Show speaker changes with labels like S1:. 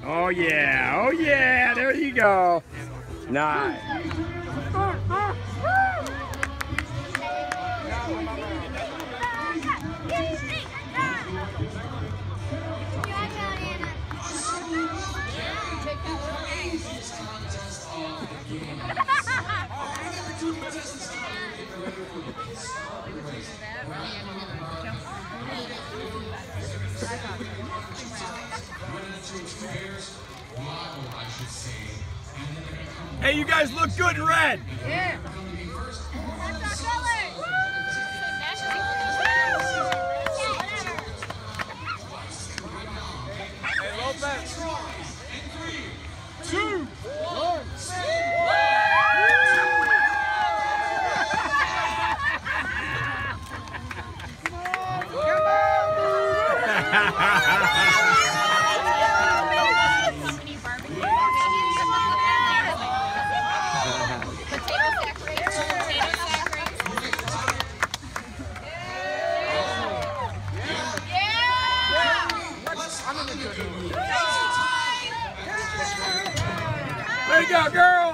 S1: Oh yeah, oh yeah, there you go. Nice. Hey, you guys look good in red.
S2: Yeah.
S3: Hey, Lopez. 3, 2, 1.
S1: Way to go, girl!